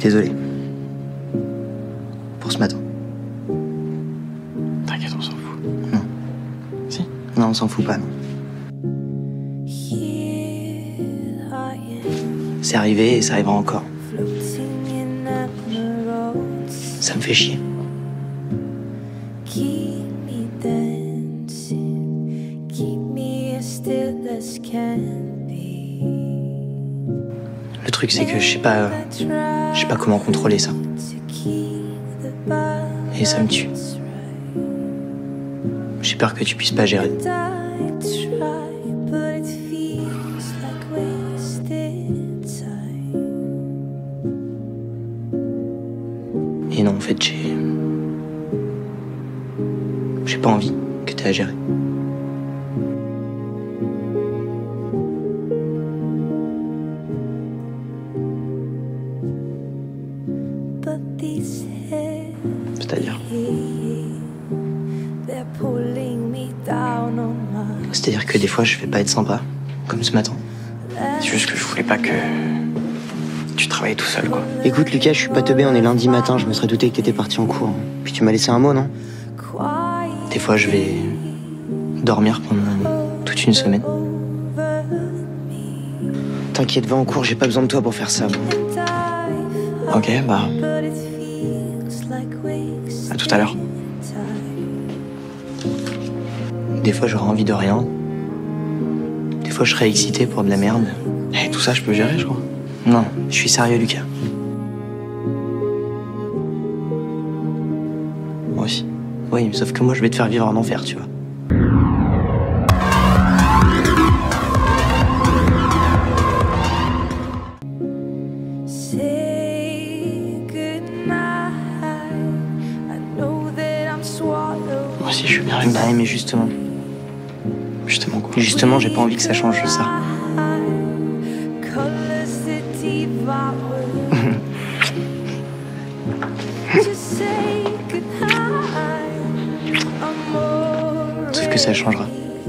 désolé. Pour ce matin. T'inquiète, on s'en fout. Non. Si? Non, on s'en fout pas, non. C'est arrivé et ça arrivera encore. Ça me fait chier. Le truc, c'est que je sais pas comment contrôler ça. Et ça me tue. J'ai peur que tu puisses pas gérer. Et non, en fait, j'ai pas envie que t'aies à gérer. C'est-à-dire? C'est-à-dire que des fois, je vais pas être sympa, comme ce matin. C'est juste que je voulais pas que tu travailles tout seul, quoi. Écoute, Lucas, je suis pas teubé, on est lundi matin, je me serais douté que t'étais parti en cours. Puis tu m'as laissé un mot, non? Des fois, je vais dormir pendant toute une semaine. T'inquiète, va en cours, j'ai pas besoin de toi pour faire ça. Ok, bah... à tout à l'heure. Des fois, j'aurai envie de rien. Des fois, je serai excité pour de la merde. Et tout ça, je peux gérer, je crois. Non, je suis sérieux, Lucas. Moi aussi. Oui, sauf que moi, je vais te faire vivre un enfer, tu vois. Moi aussi, je suis bien avec Bah, mais justement. Justement, quoi. Justement, j'ai pas envie que ça change ça. Sauf que ça changera.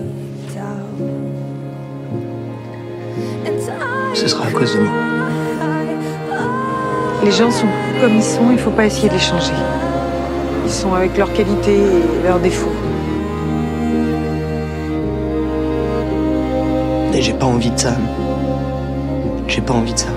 Ce sera à cause de moi. Les gens sont comme ils sont, il faut pas essayer de les changer. Ils sont avec leurs qualités et leurs défauts. Et j'ai pas envie de ça. J'ai pas envie de ça.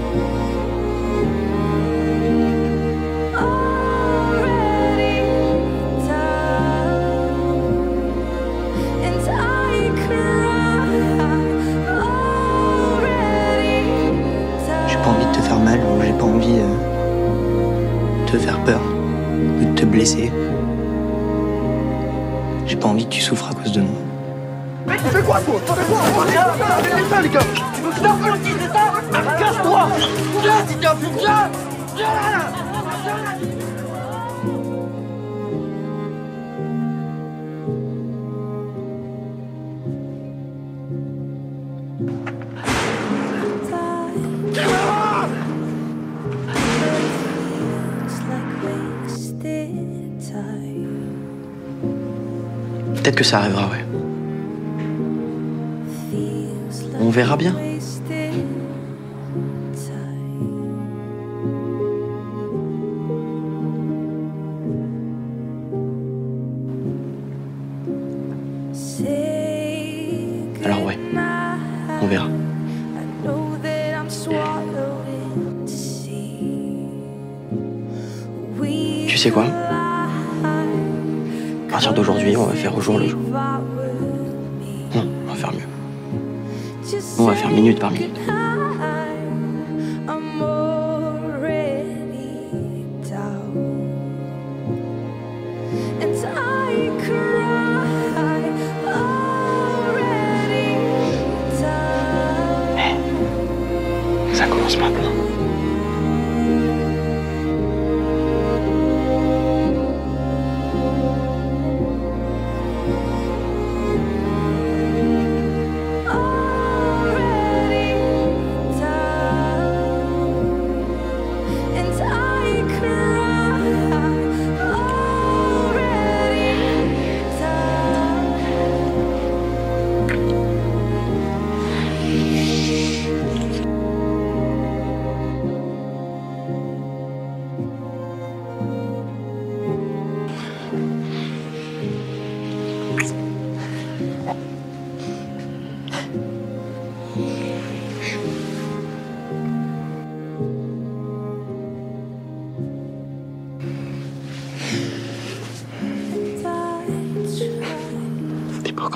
J'ai pas envie de te faire mal ou j'ai pas envie de te faire peur ou de te blesser. J'ai pas envie que tu souffres à cause de moi. Mais tu fais quoi, toi? Tu fais quoi? Viens, ça, les gars! Tu nous tapes le petit, c'est ça? Casse-toi! Viens, si t'es un fou, viens! Viens là! Peut-être que ça arrivera, ouais. On verra bien. Alors ouais, on verra. Tu sais quoi? À partir d'aujourd'hui, on va faire au jour le jour. Non, on va faire mieux. On va faire minute par minute. Ça commence maintenant.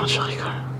quand tu rigoles.